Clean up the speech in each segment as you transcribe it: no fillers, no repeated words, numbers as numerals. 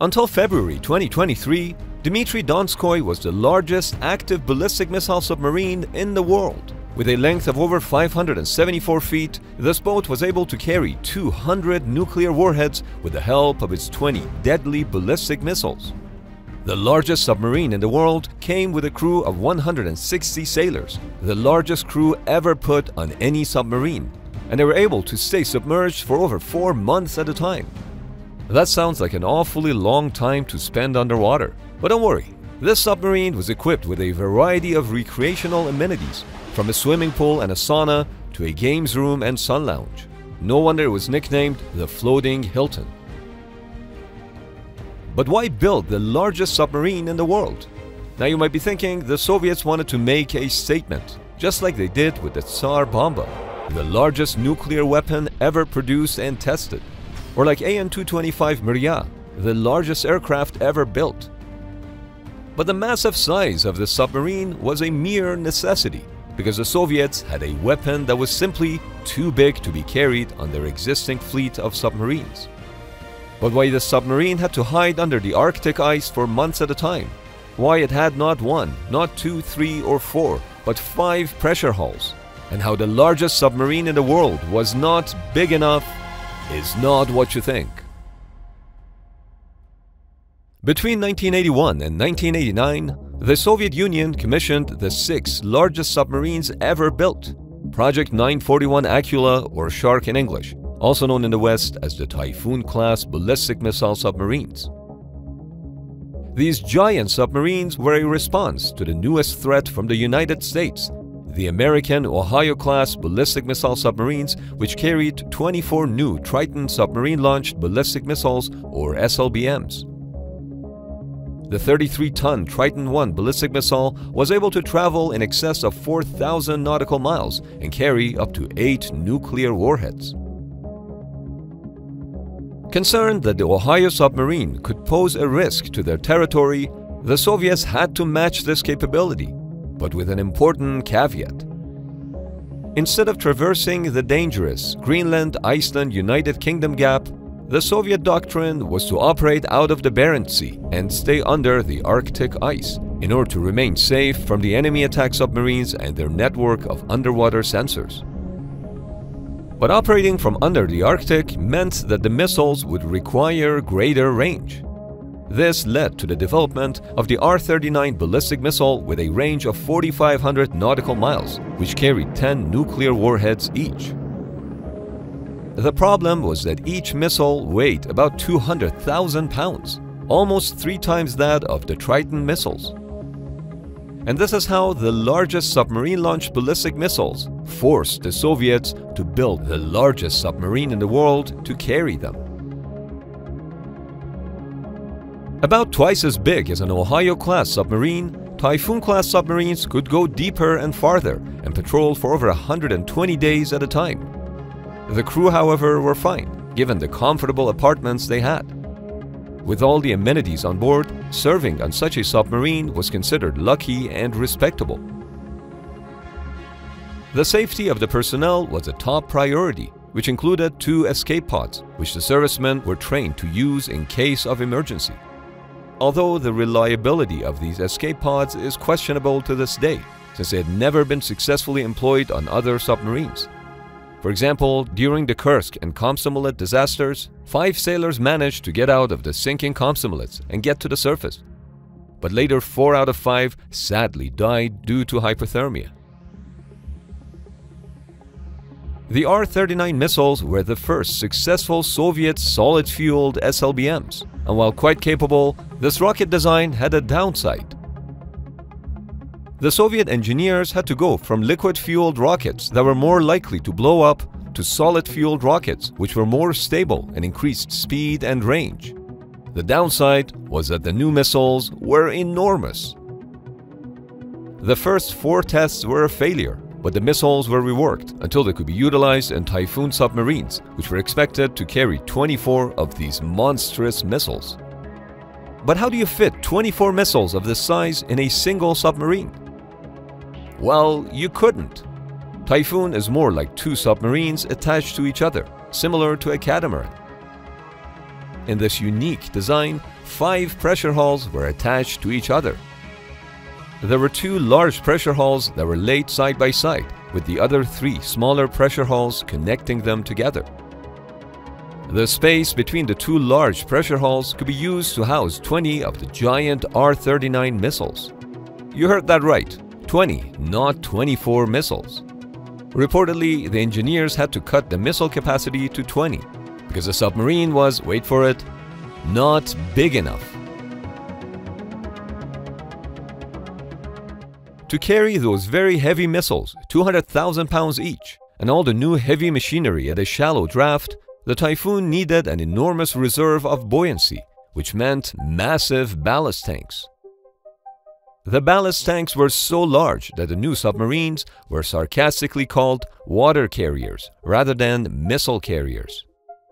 Until February 2023, Dmitry Donskoy was the largest active ballistic missile submarine in the world. With a length of over 574 feet, this boat was able to carry 200 nuclear warheads with the help of its 20 deadly ballistic missiles. The largest submarine in the world came with a crew of 160 sailors, the largest crew ever put on any submarine, and they were able to stay submerged for over 4 months at a time. That sounds like an awfully long time to spend underwater, but don't worry, this submarine was equipped with a variety of recreational amenities, from a swimming pool and a sauna to a games room and sun lounge. No wonder it was nicknamed the Floating Hilton. But why build the largest submarine in the world? Now you might be thinking the Soviets wanted to make a statement, just like they did with the Tsar Bomba, the largest nuclear weapon ever produced and tested. Or like AN-225 Mriya, the largest aircraft ever built. But the massive size of the submarine was a mere necessity, because the Soviets had a weapon that was simply too big to be carried on their existing fleet of submarines. But why the submarine had to hide under the Arctic ice for months at a time? Why it had not 1, not 2, 3, or 4, but 5 pressure hulls? And how the largest submarine in the world was not big enough is not what you think. Between 1981 and 1989, the Soviet Union commissioned the 6 largest submarines ever built. Project 941 Akula, or Shark in English, also known in the West as the Typhoon-class ballistic missile submarines. These giant submarines were a response to the newest threat from the United States, the American Ohio-class ballistic missile submarines, which carried 24 new Triton submarine-launched ballistic missiles, or SLBMs. The 33-ton Triton-1 ballistic missile was able to travel in excess of 4,000 nautical miles and carry up to 8 nuclear warheads. Concerned that the Ohio submarine could pose a risk to their territory, the Soviets had to match this capability, but with an important caveat. Instead of traversing the dangerous Greenland-Iceland-United Kingdom gap, the Soviet doctrine was to operate out of the Barents Sea and stay under the Arctic ice in order to remain safe from the enemy attack submarines and their network of underwater sensors. But operating from under the Arctic meant that the missiles would require greater range. This led to the development of the R-39 ballistic missile with a range of 4,500 nautical miles, which carried 10 nuclear warheads each. The problem was that each missile weighed about 200,000 pounds, almost 3 times that of the Triton missiles. And this is how the largest submarine-launched ballistic missiles forced the Soviets to build the largest submarine in the world to carry them. About twice as big as an Ohio-class submarine, Typhoon-class submarines could go deeper and farther and patrol for over 120 days at a time. The crew, however, were fine, given the comfortable apartments they had. With all the amenities on board, serving on such a submarine was considered lucky and respectable. The safety of the personnel was a top priority, which included 2 escape pods, which the servicemen were trained to use in case of emergency. Although the reliability of these escape pods is questionable to this day, since they had never been successfully employed on other submarines. For example, during the Kursk and Komsomolets disasters, 5 sailors managed to get out of the sinking Komsomolets and get to the surface. But later 4 out of 5 sadly died due to hypothermia. The R-39 missiles were the first successful Soviet solid-fueled SLBMs, and while quite capable, this rocket design had a downside. The Soviet engineers had to go from liquid-fueled rockets that were more likely to blow up to solid-fueled rockets which were more stable and increased speed and range. The downside was that the new missiles were enormous. The first 4 tests were a failure, but the missiles were reworked until they could be utilized in Typhoon submarines, which were expected to carry 24 of these monstrous missiles. But how do you fit 24 missiles of this size in a single submarine? Well, you couldn't. Typhoon is more like 2 submarines attached to each other, similar to a catamaran. In this unique design, 5 pressure hulls were attached to each other. There were 2 large pressure hulls that were laid side by side, with the other 3 smaller pressure hulls connecting them together. The space between the 2 large pressure hulls could be used to house 20 of the giant R-39 missiles. You heard that right, 20, not 24 missiles. Reportedly, the engineers had to cut the missile capacity to 20, because the submarine was, wait for it, not big enough. To carry those very heavy missiles, 200,000 pounds each, and all the new heavy machinery at a shallow draft, the Typhoon needed an enormous reserve of buoyancy, which meant massive ballast tanks. The ballast tanks were so large that the new submarines were sarcastically called water carriers rather than missile carriers.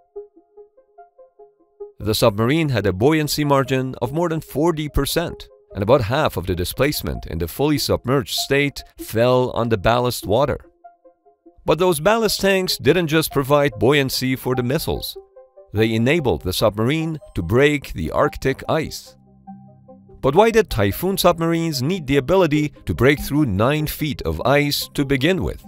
The submarine had a buoyancy margin of more than 40%, and about half of the displacement in the fully submerged state fell on the ballast water. But those ballast tanks didn't just provide buoyancy for the missiles. They enabled the submarine to break the Arctic ice. But why did Typhoon submarines need the ability to break through 9 feet of ice to begin with?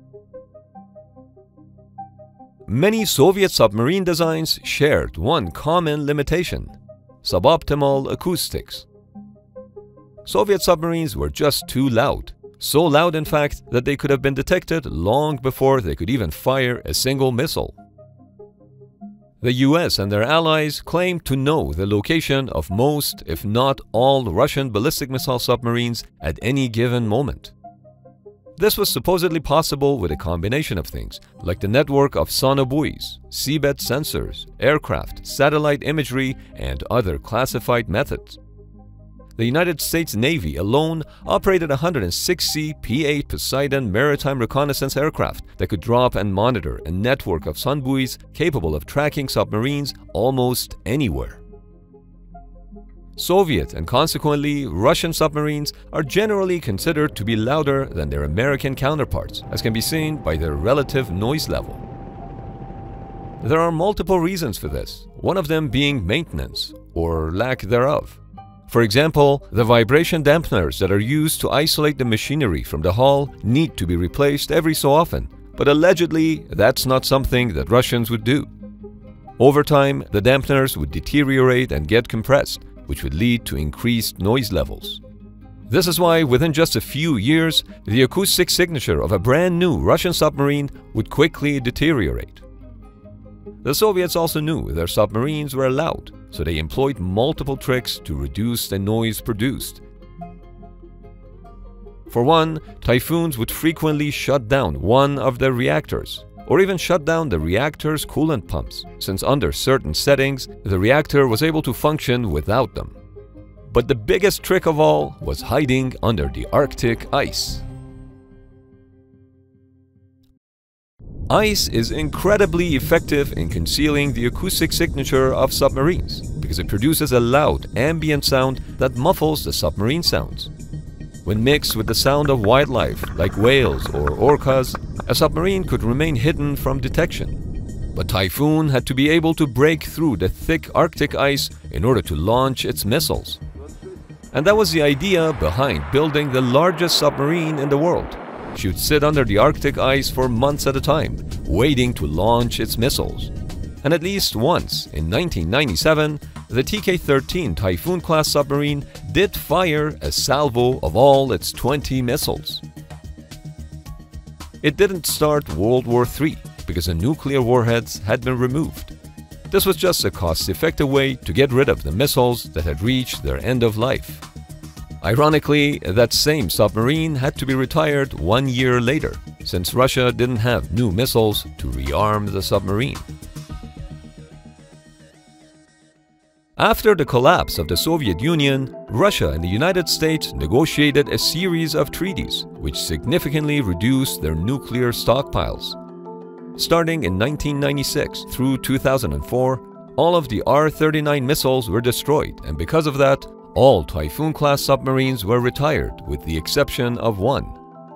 Many Soviet submarine designs shared one common limitation: suboptimal acoustics. Soviet submarines were just too loud. So loud, in fact, that they could have been detected long before they could even fire a single missile. The US and their allies claimed to know the location of most, if not all, Russian ballistic missile submarines at any given moment. This was supposedly possible with a combination of things, like the network of sonobuoys, seabed sensors, aircraft, satellite imagery, and other classified methods. The United States Navy alone operated 160 P-8 Poseidon maritime reconnaissance aircraft that could drop and monitor a network of sonobuoys capable of tracking submarines almost anywhere. Soviet and consequently Russian submarines are generally considered to be louder than their American counterparts, as can be seen by their relative noise level. There are multiple reasons for this, one of them being maintenance, or lack thereof. For example, the vibration dampeners that are used to isolate the machinery from the hull need to be replaced every so often, but allegedly that's not something that Russians would do. Over time, the dampeners would deteriorate and get compressed, which would lead to increased noise levels. This is why within just a few years, the acoustic signature of a brand new Russian submarine would quickly deteriorate. The Soviets also knew their submarines were loud, so they employed multiple tricks to reduce the noise produced. For one, Typhoons would frequently shut down one of their reactors, or even shut down the reactor's coolant pumps, since under certain settings, the reactor was able to function without them. But the biggest trick of all was hiding under the Arctic ice. Ice is incredibly effective in concealing the acoustic signature of submarines because it produces a loud ambient sound that muffles the submarine sounds. When mixed with the sound of wildlife like whales or orcas, a submarine could remain hidden from detection. But Typhoon had to be able to break through the thick Arctic ice in order to launch its missiles. And that was the idea behind building the largest submarine in the world. She would sit under the Arctic ice for months at a time, waiting to launch its missiles. And at least once, in 1997, the TK-13 Typhoon-class submarine did fire a salvo of all its 20 missiles. It didn't start World War III because the nuclear warheads had been removed. This was just a cost-effective way to get rid of the missiles that had reached their end of life. Ironically, that same submarine had to be retired 1 year later, since Russia didn't have new missiles to rearm the submarine. After the collapse of the Soviet Union, Russia and the United States negotiated a series of treaties which significantly reduced their nuclear stockpiles. Starting in 1996 through 2004, all of the R-39 missiles were destroyed, and because of that, all Typhoon-class submarines were retired with the exception of one.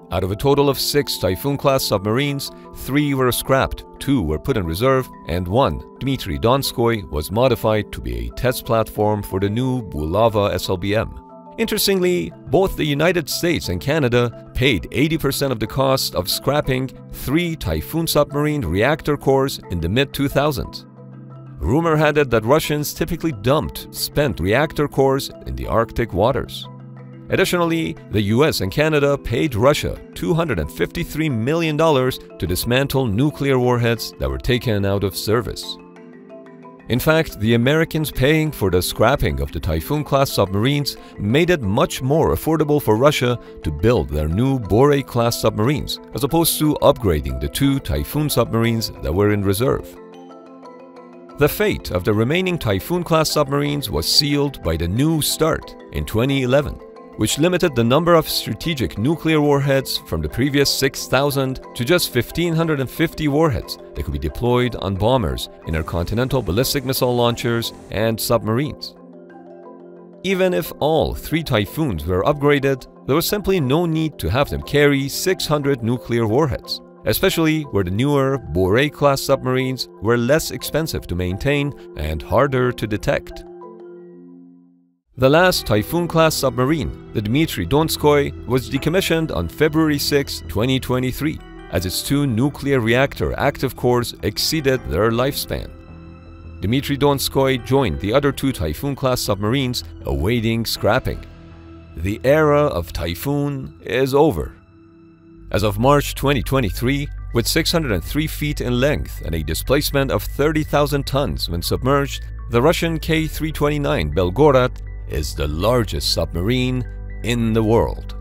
Out of a total of 6 Typhoon-class submarines, 3 were scrapped, 2 were put in reserve, and 1, Dmitry Donskoy, was modified to be a test platform for the new Bulava SLBM. Interestingly, both the United States and Canada paid 80% of the cost of scrapping 3 Typhoon submarine reactor cores in the mid-2000s. Rumor had it that Russians typically dumped spent reactor cores in the Arctic waters. Additionally, the US and Canada paid Russia $253 million to dismantle nuclear warheads that were taken out of service. In fact, the Americans paying for the scrapping of the Typhoon-class submarines made it much more affordable for Russia to build their new Borei-class submarines, as opposed to upgrading the 2 Typhoon submarines that were in reserve. The fate of the remaining Typhoon-class submarines was sealed by the New START in 2011, which limited the number of strategic nuclear warheads from the previous 6,000 to just 1,550 warheads that could be deployed on bombers, intercontinental ballistic missile launchers, and submarines. Even if all 3 Typhoons were upgraded, there was simply no need to have them carry 600 nuclear warheads, especially where the newer Borei-class submarines were less expensive to maintain and harder to detect. The last Typhoon-class submarine, the Dmitry Donskoy, was decommissioned on February 6, 2023, as its 2 nuclear reactor active cores exceeded their lifespan. Dmitry Donskoy joined the other 2 Typhoon-class submarines awaiting scrapping. The era of Typhoon is over. As of March 2023, with 603 feet in length and a displacement of 30,000 tons when submerged, the Russian K-329 Belgorod is the largest submarine in the world.